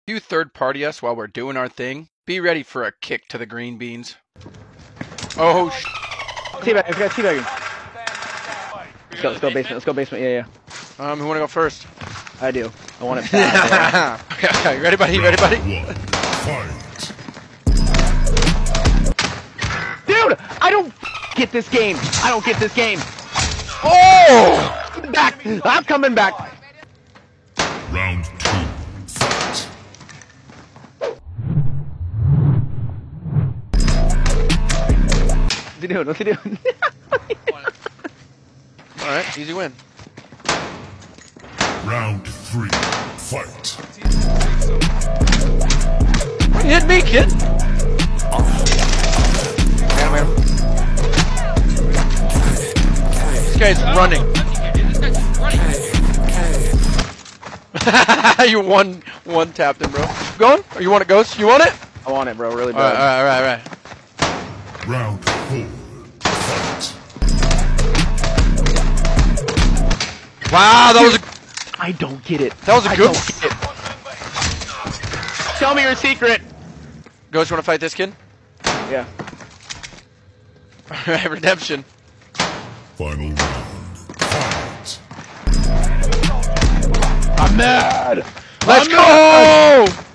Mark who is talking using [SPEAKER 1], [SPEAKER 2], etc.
[SPEAKER 1] You third party us while we're doing our thing. Be ready for a kick to the green beans. Oh,
[SPEAKER 2] Teabag, let's go teabagging. Let's go basement. Let's go basement. Yeah.
[SPEAKER 1] who wanna go first?
[SPEAKER 2] I do. I want it bad.
[SPEAKER 1] Okay, you ready, buddy? You ready, buddy?
[SPEAKER 3] Fight.
[SPEAKER 2] Dude, I don't get this game. I don't get this game.
[SPEAKER 1] Oh!
[SPEAKER 2] Back. I'm coming back.
[SPEAKER 3] Round 2. Fight.
[SPEAKER 2] What's he doing? What's he doing?
[SPEAKER 1] Alright, easy win.
[SPEAKER 3] Round 3. Fight.
[SPEAKER 1] You hit me, kid. This guy's running. You one tapped him, bro. Going? Or you want it, Ghost? You want it?
[SPEAKER 2] I want it, bro. Really bad.
[SPEAKER 1] Alright.
[SPEAKER 3] Round 4. Fight.
[SPEAKER 1] Wow, that was a...
[SPEAKER 2] I don't get it.
[SPEAKER 1] That was a good...
[SPEAKER 2] Tell me your secret.
[SPEAKER 1] Ghost, you want to fight this kid?
[SPEAKER 2] Yeah.
[SPEAKER 1] Alright, redemption.
[SPEAKER 3] Final round. Fight.
[SPEAKER 2] I'm mad.
[SPEAKER 1] Let's go!